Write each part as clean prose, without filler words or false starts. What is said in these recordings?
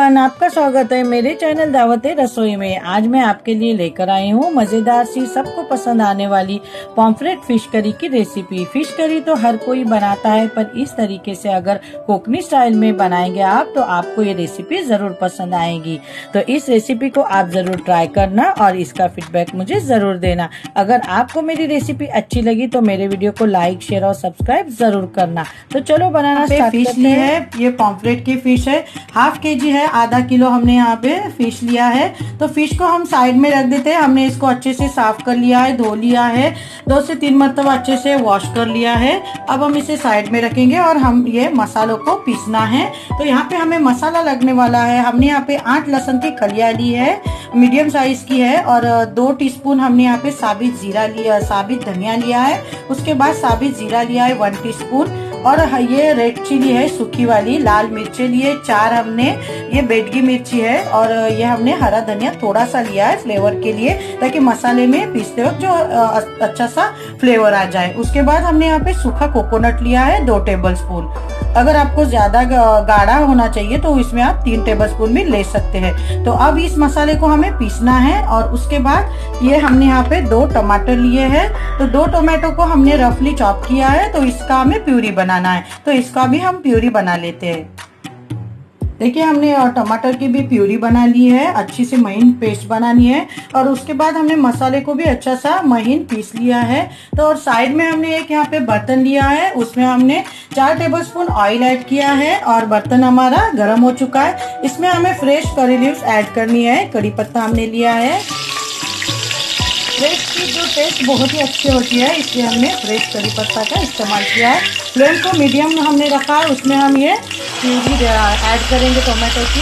Everyone, आपका स्वागत है मेरे चैनल दावते रसोई में। आज मैं आपके लिए लेकर आई हूँ मजेदार सी, सबको पसंद आने वाली पॉम्फ्रेट फिश करी की रेसिपी। फिश करी तो हर कोई बनाता है, पर इस तरीके से अगर कोकनी स्टाइल में बनाएंगे आप तो आपको ये रेसिपी जरूर पसंद आएगी। तो इस रेसिपी को आप जरूर ट्राई करना और इसका फीडबैक मुझे जरूर देना। अगर आपको मेरी रेसिपी अच्छी लगी तो मेरे वीडियो को लाइक, शेयर और सब्सक्राइब जरूर करना। तो चलो बनाना स्टार्ट करते हैं। ये पॉम्फ्रेट की फिश है, हाफ केजी है, आधा किलो हमने यहाँ पे फिश लिया है। तो फिश को हम साइड में रख देते हैं। हमने इसको अच्छे से साफ कर लिया है, धो लिया है, 2 से 3 मरतबा अच्छे से वॉश कर लिया है। अब हम इसे साइड में रखेंगे और हम ये मसालों को पीसना है। तो यहाँ पे हमें मसाला लगने वाला है। हमने यहाँ पे 8 लहसुन की कलियां ली है, मीडियम साइज की है, और 2 टीस्पून हमने यहाँ पे साबित जीरा लिया, साबित धनिया लिया है। उसके बाद साबित जीरा लिया है 1 टीस्पून, और ये रेड चिली है सूखी वाली, लाल मिर्ची लिए 4 हमने, ये बेडगी मिर्ची है, और ये हमने हरा धनिया थोड़ा सा लिया है फ्लेवर के लिए, ताकि मसाले में पीसते वक्त जो अच्छा सा फ्लेवर आ जाए। उसके बाद हमने यहाँ पे सूखा कोकोनट लिया है 2 टेबलस्पून। अगर आपको ज्यादा गाढ़ा होना चाहिए तो इसमें आप 3 टेबलस्पून भी ले सकते हैं। तो अब इस मसाले को हमें पीसना है। और उसके बाद ये हमने यहाँ पे 2 टमाटर लिए हैं। तो 2 टमाटो को हमने रफली चॉप किया है। तो इसका हमें प्यूरी बनाना है, तो इसका भी हम प्यूरी बना लेते हैं। देखिए हमने टमाटर की भी प्यूरी बना ली है, अच्छी से महीन पेस्ट बनानी है। और उसके बाद हमने मसाले को भी अच्छा सा महीन पीस लिया है। तो और साइड में हमने एक यहाँ पे बर्तन लिया है, उसमें हमने 4 टेबलस्पून ऑयल ऐड किया है, और बर्तन हमारा गर्म हो चुका है। इसमें हमें फ्रेश करी लीव्स ऐड करनी है, कड़ी पत्ता हमने लिया है। फ्रेश की जो टेस्ट बहुत ही अच्छी होती है, इसलिए हमने फ्रेश करी पत्ता का इस्तेमाल किया है। फ्लेम को मीडियम में हमने रखा है, उसमें हम ये प्यूरी ऐड करेंगे टोमेटो की,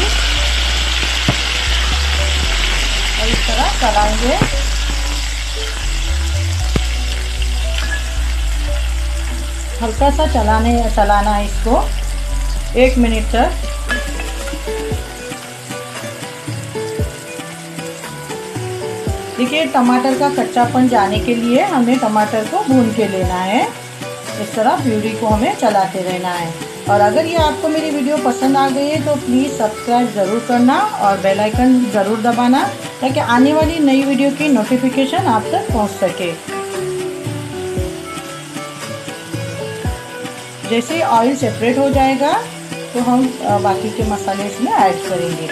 और इस तरह चलाएंगे। हल्का सा चलाना है इसको 1 मिनट तक। देखिए टमाटर का कच्चापन जाने के लिए हमें टमाटर को भून के लेना है। इस तरह प्यूरी को हमें चलाते रहना है। और अगर ये आपको मेरी वीडियो पसंद आ गई है तो प्लीज़ सब्सक्राइब ज़रूर करना और बेल आइकन ज़रूर दबाना, ताकि आने वाली नई वीडियो की नोटिफिकेशन आप तक पहुंच सके। जैसे ऑयल सेपरेट हो जाएगा तो हम बाकी के मसाले इसमें ऐड करेंगे।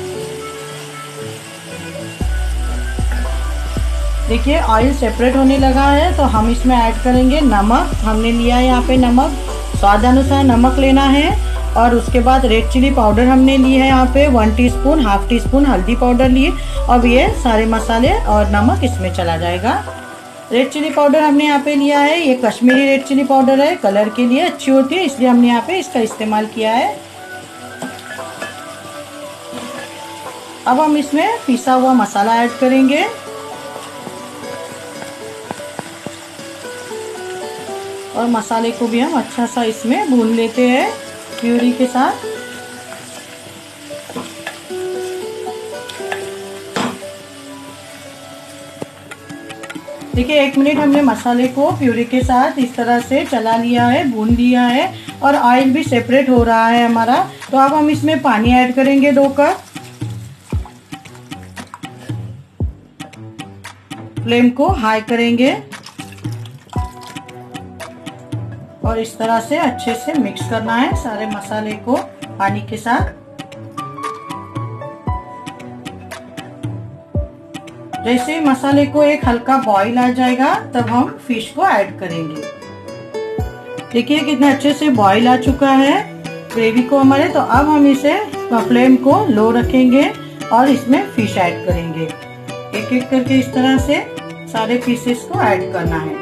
देखिए ऑयल सेपरेट होने लगा है, तो हम इसमें ऐड करेंगे नमक। हमने लिया है यहाँ पे नमक, स्वाद अनुसार नमक लेना है। और उसके बाद रेड चिली पाउडर हमने ली है यहाँ पे 1 टीस्पून, हाफ टीस्पून हल्दी पाउडर लिए। अब ये सारे मसाले और नमक इसमें चला जाएगा। रेड चिली पाउडर हमने यहाँ पे लिया है, ये कश्मीरी रेड चिली पाउडर है, कलर के लिए अच्छी होती है, इसलिए हमने यहाँ पे इसका इस्तेमाल किया है। अब हम इसमें पिसा हुआ मसाला ऐड करेंगे। और मसाले को भी हम अच्छा सा इसमें भून लेते हैं प्यूरी के साथ। देखिए 1 मिनट हमने मसाले को प्यूरी के साथ इस तरह से चला लिया है, भून लिया है, और ऑयल भी सेपरेट हो रहा है हमारा। तो अब हम इसमें पानी ऐड करेंगे 2 कप। फ्लेम को हाई करेंगे और इस तरह से अच्छे से मिक्स करना है सारे मसाले को पानी के साथ। जैसे ही मसाले को एक हल्का बॉईल आ जाएगा तब हम फिश को ऐड करेंगे। देखिए कितना अच्छे से बॉईल आ चुका है ग्रेवी को हमारे। तो अब हम इसे फ्लेम को लो रखेंगे और इसमें फिश ऐड करेंगे। एक एक करके इस तरह से सारे पीसेस को ऐड करना है।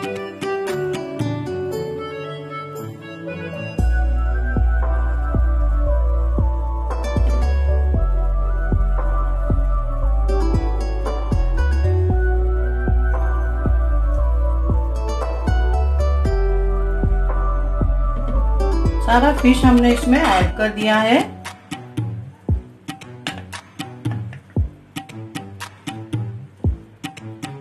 सारा फिश हमने इसमें ऐड कर दिया है।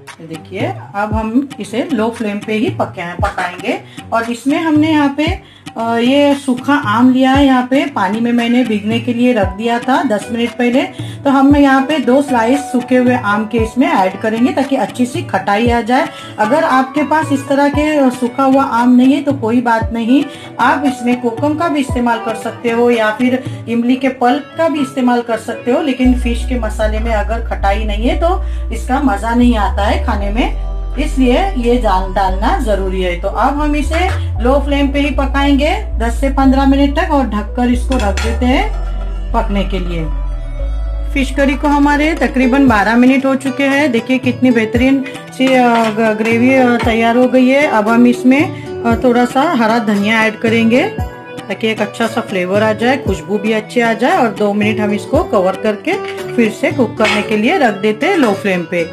देखिए अब हम इसे लो फ्लेम पे ही पकाएंगे। और इसमें हमने यहाँ पे ये सूखा आम लिया है। यहाँ पे पानी में मैंने भीगने के लिए रख दिया था 10 मिनट पहले। तो हम यहाँ पे 2 स्लाइस सूखे हुए आम के इसमें ऐड करेंगे ताकि अच्छी सी खटाई आ जाए। अगर आपके पास इस तरह के सूखा हुआ आम नहीं है तो कोई बात नहीं, आप इसमें कोकम का भी इस्तेमाल कर सकते हो या फिर इमली के पल्प का भी इस्तेमाल कर सकते हो। लेकिन फिश के मसाले में अगर खटाई नहीं है तो इसका मजा नहीं आता है खाने में, इसलिए ये डालना जरूरी है। तो अब हम इसे लो फ्लेम पे ही पकाएंगे 10 से 15 मिनट तक और ढककर इसको रख देते हैं पकने के लिए। फिश करी को हमारे तकरीबन 12 मिनट हो चुके हैं। देखिए कितनी बेहतरीन सी ग्रेवी तैयार हो गई है। अब हम इसमें थोड़ा सा हरा धनिया ऐड करेंगे ताकि एक अच्छा सा फ्लेवर आ जाए, खुशबू भी अच्छी आ जाए। और 2 मिनट हम इसको कवर करके फिर से कुक करने के लिए रख देते हैं लो फ्लेम पे।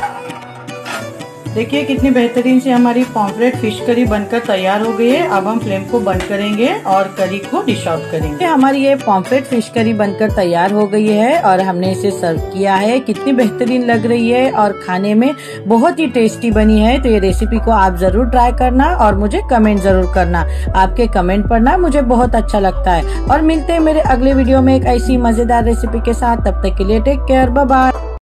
देखिए कितनी बेहतरीन से हमारी पॉम्फ्रेट फिश करी बनकर तैयार हो गई है। अब हम फ्लेम को बंद करेंगे और करी को डिश आउट करेंगे। हमारी ये पॉम्फ्रेट फिश करी बनकर तैयार हो गई है और हमने इसे सर्व किया है। कितनी बेहतरीन लग रही है और खाने में बहुत ही टेस्टी बनी है। तो ये रेसिपी को आप जरूर ट्राई करना और मुझे कमेंट जरूर करना। आपके कमेंट पढ़ना मुझे बहुत अच्छा लगता है। और मिलते हैं मेरे अगले वीडियो में एक ऐसी मजेदार रेसिपी के साथ। तब तक के लिए टेक केयर, बाय बाय।